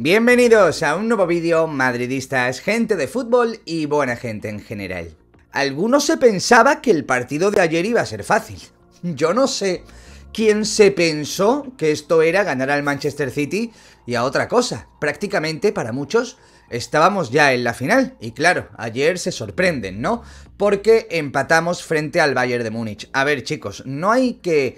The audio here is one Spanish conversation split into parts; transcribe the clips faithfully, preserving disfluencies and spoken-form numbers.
Bienvenidos a un nuevo vídeo, madridistas, gente de fútbol y buena gente en general. Algunos se pensaba que el partido de ayer iba a ser fácil. Yo no sé quién se pensó que esto era ganar al Manchester City y a otra cosa. Prácticamente para muchos estábamos ya en la final. Y claro, ayer se sorprenden, ¿no? Porque empatamos frente al Bayern de Múnich. A ver, chicos, no hay que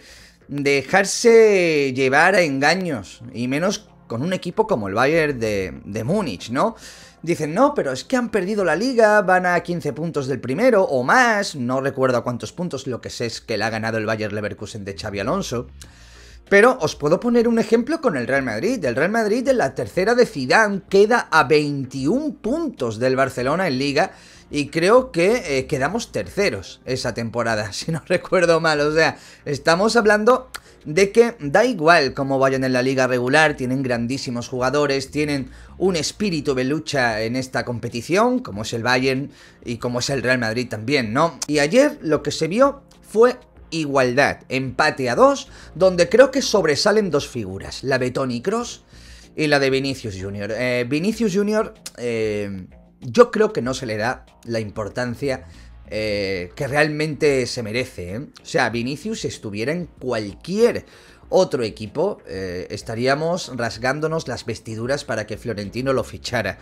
dejarse llevar a engaños, y menos con un equipo como el Bayern de, de Múnich, ¿no? Dicen, no, pero es que han perdido la liga, van a quince puntos del primero o más, no recuerdo a cuántos puntos, lo que sé es que le ha ganado el Bayer Leverkusen de Xabi Alonso. Pero os puedo poner un ejemplo con el Real Madrid. El Real Madrid en la tercera de Zidane queda a veintiún puntos del Barcelona en liga y creo que eh, quedamos terceros esa temporada, si no recuerdo mal. O sea, estamos hablando de que da igual cómo vayan en la liga regular, tienen grandísimos jugadores, tienen un espíritu de lucha en esta competición, como es el Bayern y como es el Real Madrid también, ¿no? Y ayer lo que se vio fue igualdad, empate a dos, donde creo que sobresalen dos figuras, la de Toni Kroos y la de Vinicius Junior Eh, Vinicius Junior, eh, yo creo que no se le da la importancia eh, que realmente se merece, ¿eh? O sea, Vinicius, si estuviera en cualquier otro equipo, eh, estaríamos rasgándonos las vestiduras para que Florentino lo fichara.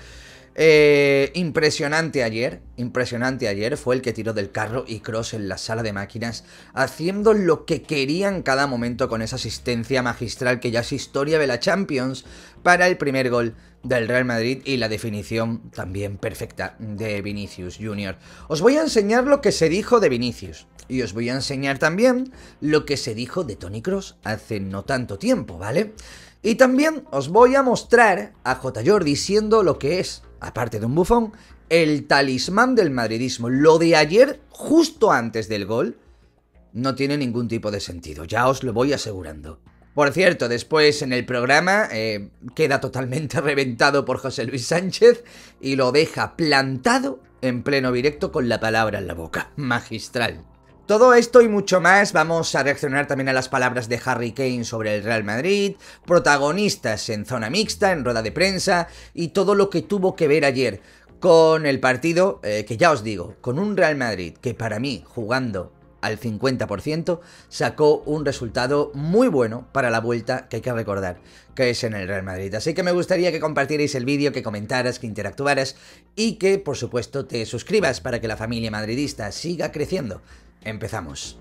Eh, impresionante ayer, impresionante ayer fue el que tiró del carro y Kroos en la sala de máquinas, haciendo lo que quería en cada momento con esa asistencia magistral que ya es historia de la Champions para el primer gol del Real Madrid y la definición también perfecta de Vinicius Junior Os voy a enseñar lo que se dijo de Vinicius y os voy a enseñar también lo que se dijo de Toni Kroos hace no tanto tiempo, ¿vale? Y también os voy a mostrar a J. Jordi siendo lo que es, aparte de un bufón, el talismán del madridismo. Lo de ayer, justo antes del gol, no tiene ningún tipo de sentido, ya os lo voy asegurando. Por cierto, después en el programa eh, queda totalmente reventado por José Luis Sánchez y lo deja plantado en pleno directo con la palabra en la boca. Magistral. Todo esto y mucho más, vamos a reaccionar también a las palabras de Harry Kane sobre el Real Madrid, protagonistas en zona mixta, en rueda de prensa y todo lo que tuvo que ver ayer con el partido, eh, que ya os digo, con un Real Madrid que para mí, jugando al cincuenta por ciento, sacó un resultado muy bueno para la vuelta que hay que recordar, que es en el Real Madrid. Así que me gustaría que compartierais el vídeo, que comentaras, que interactuaras y que, por supuesto, te suscribas para que la familia madridista siga creciendo. Empezamos.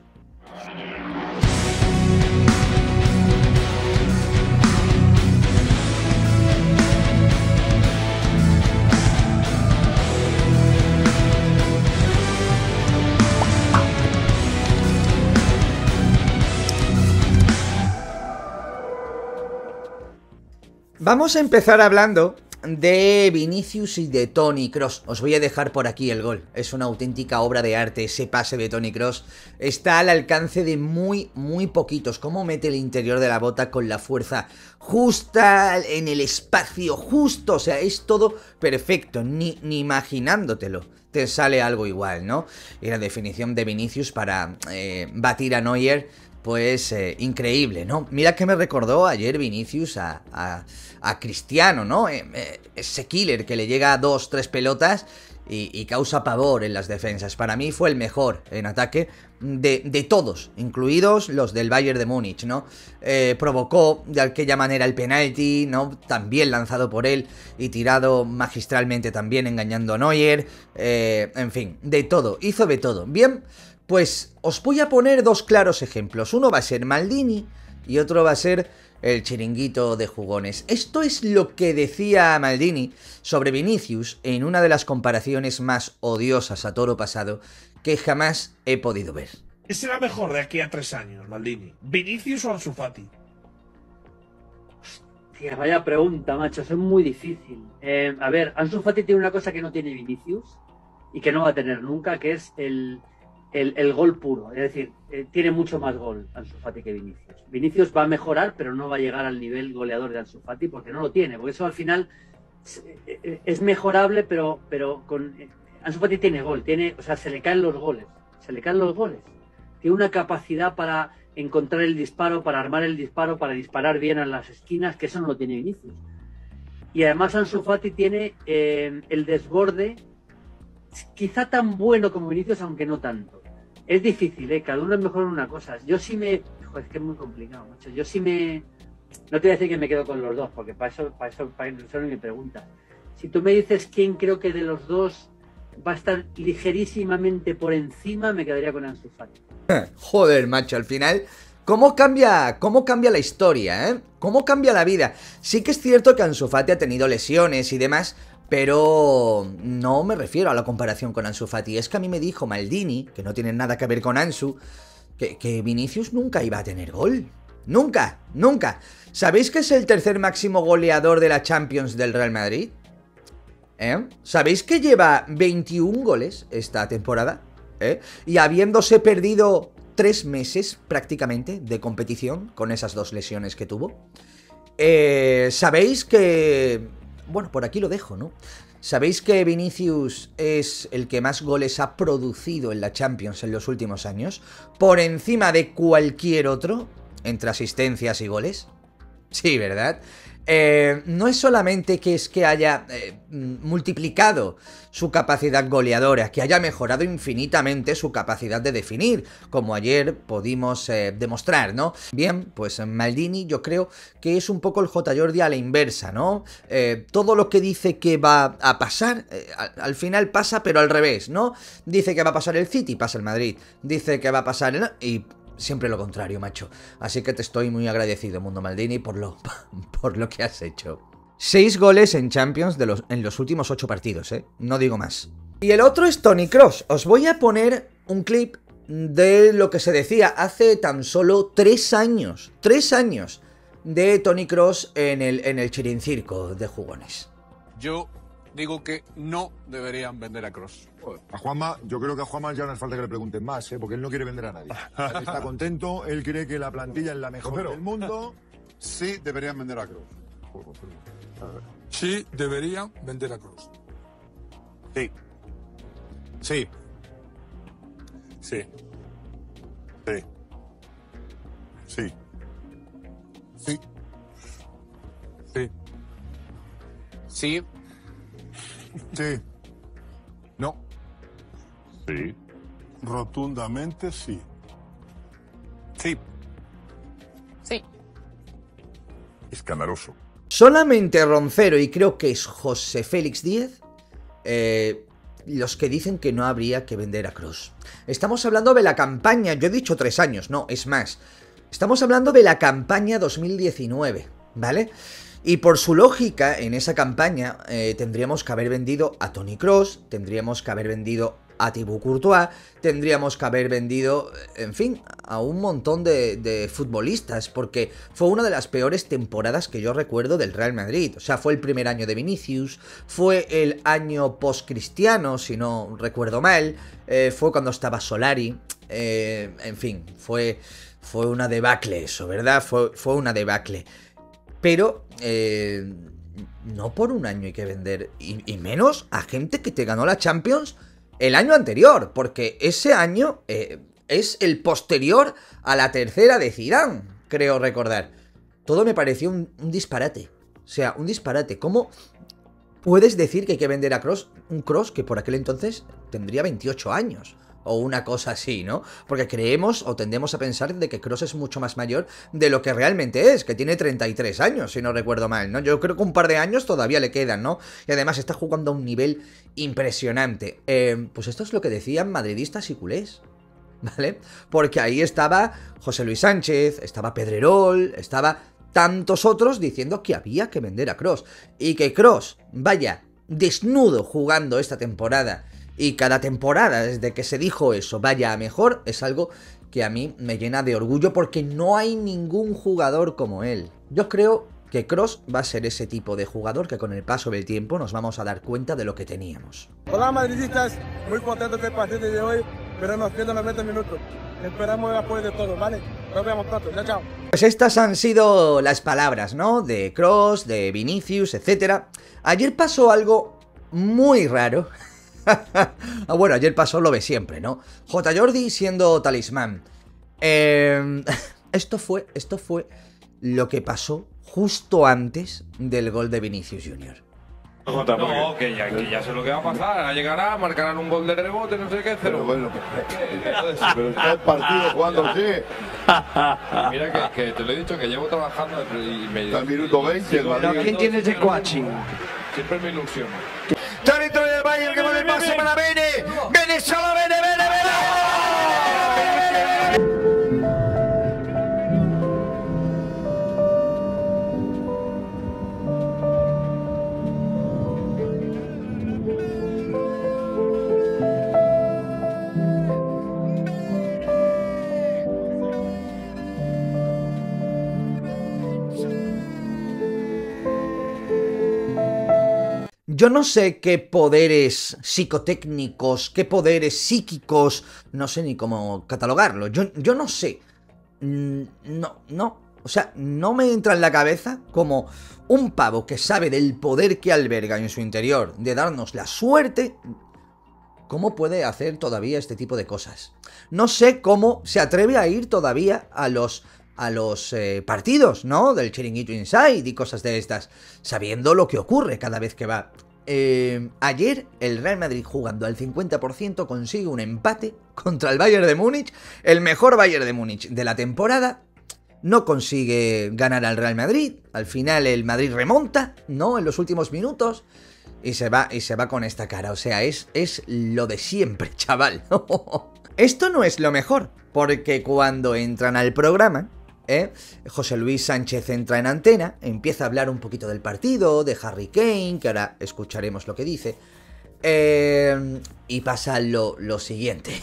Vamos a empezar hablando de Vinicius y de Toni Kroos. Os voy a dejar por aquí el gol. Es una auténtica obra de arte. Ese pase de Toni Kroos está al alcance de muy, muy poquitos. Cómo mete el interior de la bota con la fuerza justa, en el espacio justo. O sea, es todo perfecto. Ni, ni imaginándotelo te sale algo igual, ¿no? Y la definición de Vinicius para eh, batir a Neuer, pues eh, increíble, ¿no? Mira que me recordó ayer Vinicius a, a, a Cristiano, ¿no? Eh, eh, ese killer que le llega a dos, tres pelotas y, y causa pavor en las defensas. Para mí fue el mejor en ataque de, de todos, incluidos los del Bayern de Múnich, ¿no? Eh, provocó de aquella manera el penalti, ¿no? También lanzado por él y tirado magistralmente también, engañando a Neuer. Eh, en fin, de todo, hizo de todo. Bien. Pues os voy a poner dos claros ejemplos. Uno va a ser Maldini y otro va a ser el chiringuito de jugones. Esto es lo que decía Maldini sobre Vinicius en una de las comparaciones más odiosas a toro pasado que jamás he podido ver. ¿Qué será mejor de aquí a tres años, Maldini? ¿Vinicius o Ansu Fati? Hostia, vaya pregunta, macho. Es muy difícil. Eh, a ver, Ansu Fati tiene una cosa que no tiene Vinicius y que no va a tener nunca, que es el... El, el gol puro, es decir, eh, tiene mucho más gol Ansu Fati que Vinicius. Vinicius va a mejorar, pero no va a llegar al nivel goleador de Ansu Fati porque no lo tiene, porque eso al final es, es mejorable, pero, pero con eh, Ansu Fati tiene gol, tiene, o sea, se le caen los goles, se le caen los goles. Tiene una capacidad para encontrar el disparo, para armar el disparo, para disparar bien a las esquinas, que eso no lo tiene Vinicius. Y además Ansu Fati tiene eh, el desborde, quizá tan bueno como Vinicius, aunque no tanto. Es difícil, ¿eh? Cada uno es mejor en una cosa. Yo sí me... Joder, es que es muy complicado, macho. Yo sí me... No te voy a decir que me quedo con los dos, porque para eso, para eso, para eso no me preguntas. Si tú me dices quién creo que de los dos va a estar ligerísimamente por encima, me quedaría con Ansu Fati. Joder, macho, al final... ¿Cómo cambia, cómo cambia la historia, eh? ¿Cómo cambia la vida? Sí que es cierto que Ansu Fati ha tenido lesiones y demás, pero no me refiero a la comparación con Ansu Fati. Es que a mí me dijo Maldini, que no tiene nada que ver con Ansu, que, que Vinicius nunca iba a tener gol. Nunca, nunca. ¿Sabéis que es el tercer máximo goleador de la Champions del Real Madrid? ¿Eh? ¿Sabéis que lleva veintiún goles esta temporada? ¿Eh? Y habiéndose perdido tres meses prácticamente de competición con esas dos lesiones que tuvo. Eh, ¿Sabéis que... Bueno, por aquí lo dejo, ¿no? ¿Sabéis que Vinicius es el que más goles ha producido en la Champions en los últimos años? Por encima de cualquier otro, entre asistencias y goles. Sí, ¿verdad? Eh, no es solamente que es que haya eh, multiplicado su capacidad goleadora, que haya mejorado infinitamente su capacidad de definir, como ayer pudimos eh, demostrar, ¿no? Bien, pues Maldini yo creo que es un poco el J. Jordi a la inversa, ¿no? Eh, todo lo que dice que va a pasar, eh, al, al final pasa, pero al revés, ¿no? Dice que va a pasar el City, pasa el Madrid. Dice que va a pasar el... y siempre lo contrario, macho. Así que te estoy muy agradecido, Mundo Maldini, por lo, por lo que has hecho. Seis goles en Champions de los, en los últimos ocho partidos, ¿eh? No digo más. Y el otro es Toni Kroos. Os voy a poner un clip de lo que se decía hace tan solo tres años. Tres años de Toni Kroos en el, en el Chirincirco de Jugones. Yo digo que no deberían vender a Kroos. A Juanma, yo creo que a Juanma ya no hace falta que le pregunten más, ¿eh? Porque él no quiere vender a nadie. Él está contento, él cree que la plantilla es la mejor Pero, del mundo. Sí deberían vender a Kroos. Sí deberían vender a Kroos. Sí. Sí. Sí. Sí. Sí. Sí. Sí. Sí. Sí. No. Sí. Rotundamente sí. Sí. Sí. Escandaloso. Solamente Roncero y creo que es José Félix Díez eh, los que dicen que no habría que vender a Kroos. Estamos hablando de la campaña, yo he dicho tres años, no, es más. Estamos hablando de la campaña dos mil diecinueve, ¿vale? Y por su lógica, en esa campaña eh, tendríamos que haber vendido a Toni Kroos, tendríamos que haber vendido a Thibaut Courtois, tendríamos que haber vendido, en fin, a un montón de, de futbolistas, porque fue una de las peores temporadas que yo recuerdo del Real Madrid. O sea, fue el primer año de Vinicius, fue el año post-Cristiano, si no recuerdo mal, eh, fue cuando estaba Solari, eh, en fin, fue, fue una debacle eso, ¿verdad? Fue, fue una debacle. Pero... Eh, no por un año hay que vender, y, y menos a gente que te ganó la Champions el año anterior, porque ese año eh, es el posterior a la tercera de Zidane, creo recordar. Todo me pareció un, un disparate, o sea, un disparate. ¿Cómo puedes decir que hay que vender a Kroos, un Kroos que por aquel entonces tendría veintiocho años? O una cosa así, ¿no? Porque creemos o tendemos a pensar de que Kroos es mucho más mayor de lo que realmente es, que tiene treinta y tres años, si no recuerdo mal, ¿no? Yo creo que un par de años todavía le quedan, ¿no? Y además está jugando a un nivel impresionante. Eh, pues esto es lo que decían madridistas y culés, ¿vale? Porque ahí estaba José Luis Sánchez, estaba Pedrerol, estaba tantos otros diciendo que había que vender a Kroos. Y que Kroos vaya desnudo jugando esta temporada, y cada temporada, desde que se dijo eso, vaya a mejor, es algo que a mí me llena de orgullo porque no hay ningún jugador como él. Yo creo que Kroos va a ser ese tipo de jugador que con el paso del tiempo nos vamos a dar cuenta de lo que teníamos. Hola madridistas, muy contentos del partido de hoy, pero nos quedan noventa minutos. Esperamos el apoyo de todos, ¿vale? Nos vemos pronto, chao, chao. Pues estas han sido las palabras, ¿no? De Kroos, de Vinicius, etcétera. Ayer pasó algo muy raro. Bueno, ayer pasó lo de siempre, ¿no? J. Jordi siendo talismán. Eh, esto fue, esto fue lo que pasó justo antes del gol de Vinicius Junior No, que ya, que ya sé lo que va a pasar. Ahora llegará, marcarán un gol de rebote, no sé qué, cero. Pero bueno, pero está el partido jugando, sí. Y mira que, que te lo he dicho, que llevo trabajando y me... Está el minuto veinte, el Madrid. ¿Quién tiene ese coaching? Siempre me ilusiona. Territorio del Bayern que pone el pase para Bene. Bene solo, Bene, Bene, Bene. Yo no sé qué poderes psicotécnicos, qué poderes psíquicos, no sé ni cómo catalogarlo. Yo, yo no sé. No, no. O sea, no me entra en la cabeza como un pavo que sabe del poder que alberga en su interior de darnos la suerte. ¿Cómo puede hacer todavía este tipo de cosas? No sé cómo se atreve a ir todavía a los... a los eh, partidos, ¿no? Del Chiringuito Inside y cosas de estas, sabiendo lo que ocurre cada vez que va. Eh, ayer el Real Madrid, jugando al cincuenta por ciento, consigue un empate contra el Bayern de Múnich, el mejor Bayern de Múnich de la temporada. No consigue ganar al Real Madrid. Al final el Madrid remonta, ¿no? En los últimos minutos. Y se va, y se va con esta cara. O sea, es, es lo de siempre, chaval. Esto no es lo mejor, porque cuando entran al programa... ¿Eh? José Luis Sánchez entra en antena, empieza a hablar un poquito del partido, de Harry Kane, que ahora escucharemos lo que dice, eh, y pasa lo, lo siguiente.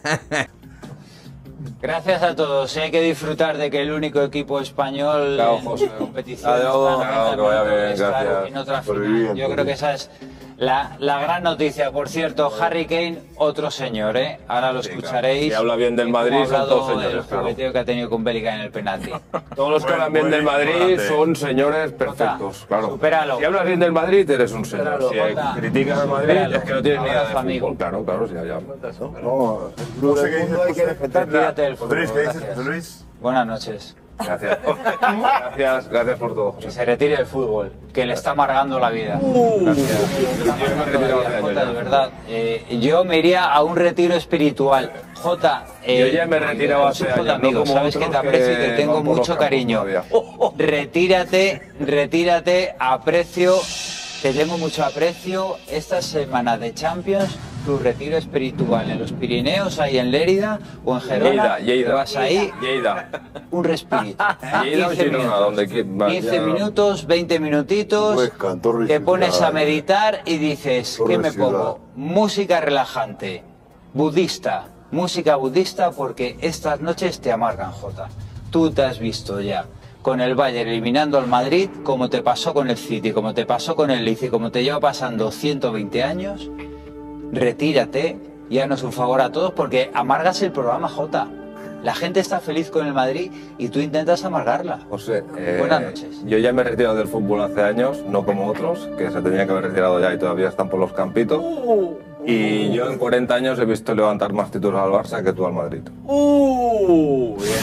Gracias a todos, hay que disfrutar de que el único equipo español Claro, en José. competición Adiós, está claro, que vaya bien, estar gracias. en otra Por final. bien, Yo por creo que bien. esa es la, la gran noticia. Por cierto, Harry Kane, otro señor, ¿eh? Ahora lo Sí, claro. escucharéis. Si habla bien del Y cómo Madrid, ha son hablado todos señores, del claro. jugueteo que ha tenido con Bellingham en el penalti. Todos los que Buen- hablan bien del buen Madrid ignorante. son señores perfectos, claro. supéralo. Si hablas bien del Madrid, eres un señor. Supéralo, Si Jota. criticas al Madrid, Supéralo. es que no tienes ni idea de Abrazo, amigo. fútbol. Claro, claro, sí, ya. No, no sé qué dices, Hay que José. respetar, tírate del José Luis, ¿qué fútbol. dices, Gracias. José Luis? Buenas noches. Gracias. Gracias, gracias por todo. Que se retire el fútbol, que le está amargando la vida. Gracias. Yo me he retirado hace años Jota, ya. de verdad, eh, yo me iría a un retiro espiritual. Jota, eh, Yo ya me he retirado hace Jota, años, no amigo, como sabes que otros te aprecio y que te tengo van por los mucho campos cariño. todavía. Retírate, retírate, aprecio, te tengo mucho aprecio. Esta semana de Champions, tu retiro espiritual en los Pirineos, ahí en Lérida o en Gerona. Lleida, Lleida. Te vas ahí, Lleida. un respirito. Lleida o quince Girona, minutos. donde qui- quince vaya. minutos, veinte minutitos, Huesca, Torre te Ciudad. pones a meditar y dices, Torre ¿qué me Ciudad. pongo? Música relajante, budista, música budista, porque estas noches te amargan, Jota. Tú te has visto ya con el Bayern eliminando al Madrid, como te pasó con el City, como te pasó con el Leeds y como te lleva pasando ciento veinte años. Retírate y haznos un favor a todos, porque amargas el programa, Jota. La gente está feliz con el Madrid y tú intentas amargarla. José, eh, Buenas noches. yo ya me he retirado del fútbol hace años, no como otros, que se tenían que haber retirado ya y todavía están por los campitos. Y yo en cuarenta años he visto levantar más títulos al Barça que tú al Madrid. Uh, bien.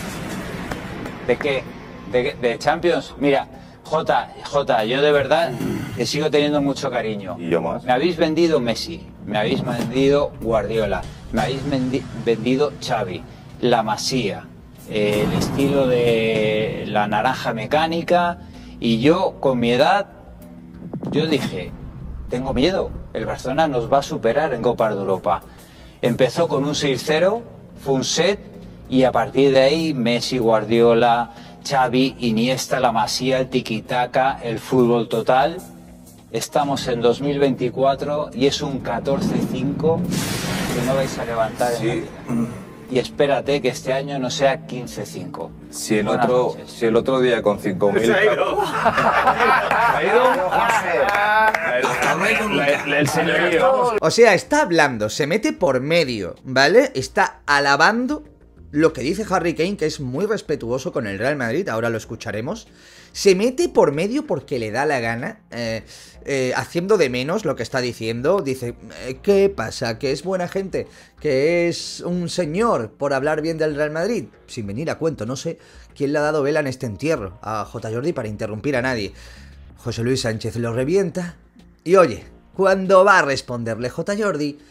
¿De qué? ¿De, qué? ¿De Champions? Mira, Jota, Jota, yo de verdad te sigo teniendo mucho cariño. Y yo más. Me habéis vendido Messi, me habéis vendido Guardiola, me habéis vendi- vendido Xavi, la Masía, eh, el estilo de la naranja mecánica, y yo con mi edad, yo dije, tengo miedo, el Barcelona nos va a superar en Copa de Europa. Empezó con un seis cero, fue un set, y a partir de ahí Messi, Guardiola, Xavi, Iniesta, la Masía, el tiki-taka, el fútbol total. Estamos en dos mil veinticuatro y es un catorce cinco que no vais a levantar en la vida. Y espérate que este año no sea quince cinco. Si el, Buenas otro, noches. si el otro día con cinco mil... Se ha ido. El, el señorío. O sea, está hablando, se mete por medio, ¿vale? Está alabando lo que dice Harry Kane, que es muy respetuoso con el Real Madrid, ahora lo escucharemos. se mete por medio porque le da la gana, eh, eh, haciendo de menos lo que está diciendo. Dice, eh, ¿qué pasa? ¿Que es buena gente? ¿Que es un señor por hablar bien del Real Madrid? Sin venir a cuento, no sé quién le ha dado vela en este entierro a J. Jordi para interrumpir a nadie. José Luis Sánchez lo revienta y oye, cuando va a responderle J. Jordi,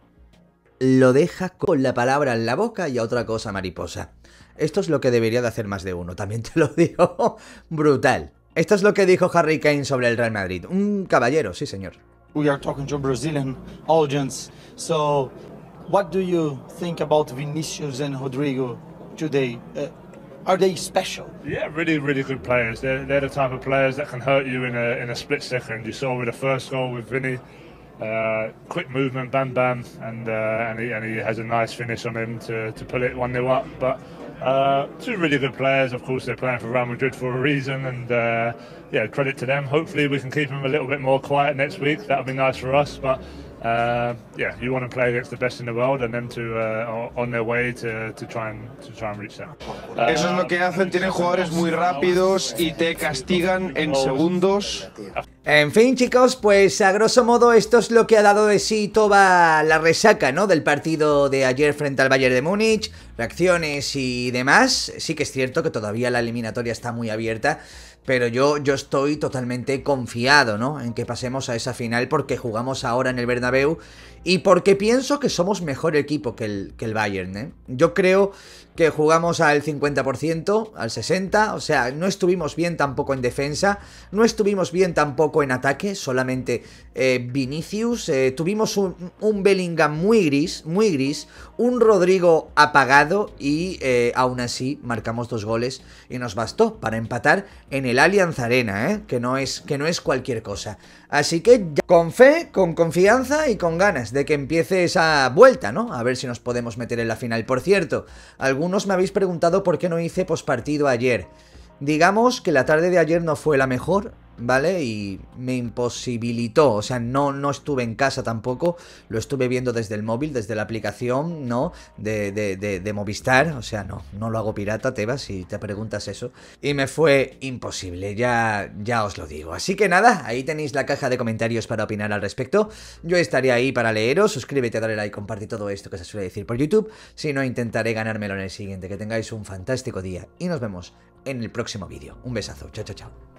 lo deja con la palabra en la boca y a otra cosa mariposa. Esto es lo que debería de hacer más de uno, también te lo digo. Brutal. Esto es lo que dijo Harry Kane sobre el Real Madrid. Un caballero, sí señor. We are talking to Brazilian audience, so what do you think about Vinicius and Rodrigo today? Uh, are they special? Yeah, really, really good players. They're, they're the type of players that can hurt you in a, in a split second. You saw with the first goal with Vinny. Uh, quick movement, bam bam, and uh, and, he, and he has a nice finish on him to, to pull it one nil up. But uh, two really good players. Of course, they're playing for Real Madrid for a reason, and uh, yeah, credit to them. Hopefully, we can keep them a little bit more quiet next week. That would be nice for us. But uh, yeah, you want to play against the best in the world, and them to uh, on their way to, to try and to try and reach that. Uh, Eso es lo que hacen. Tienen jugadores muy rápidos y te castigan en segundos. En fin, chicos, pues a grosso modo esto es lo que ha dado de sí toda la resaca, ¿no?, del partido de ayer frente al Bayern de Múnich, reacciones y demás. Sí que es cierto que todavía la eliminatoria está muy abierta, pero yo, yo estoy totalmente confiado, ¿no?, en que pasemos a esa final porque jugamos ahora en el Bernabéu y porque pienso que somos mejor equipo que el, que el Bayern, ¿eh? Yo creo que jugamos al cincuenta por ciento, al sesenta por ciento, o sea, no estuvimos bien tampoco en defensa, no estuvimos bien tampoco en ataque, solamente eh, Vinicius, eh, tuvimos un, un Bellingham muy gris, muy gris, un Rodrigo apagado y eh, aún así marcamos dos goles y nos bastó para empatar en el Allianz Arena, ¿eh? que, no es, que no es cualquier cosa. Así que ya, con fe, con confianza y con ganas de que empiece esa vuelta, ¿no? A ver si nos podemos meter en la final. Por cierto, algunos me habéis preguntado por qué no hice postpartido ayer. Digamos que la tarde de ayer no fue la mejor, ¿vale? Y me imposibilitó, o sea, no, no estuve en casa tampoco, lo estuve viendo desde el móvil, desde la aplicación, ¿no? De, de, de, de Movistar, o sea, no, no lo hago pirata, Tebas, si te preguntas eso. Y me fue imposible, ya, ya os lo digo. Así que nada, ahí tenéis la caja de comentarios para opinar al respecto. Yo estaré ahí para leeros, suscríbete, dale like, comparte todo esto que se suele decir por YouTube. Si no, intentaré ganármelo en el siguiente. Que tengáis un fantástico día y nos vemos en el próximo vídeo. Un besazo, chao, chao, chao.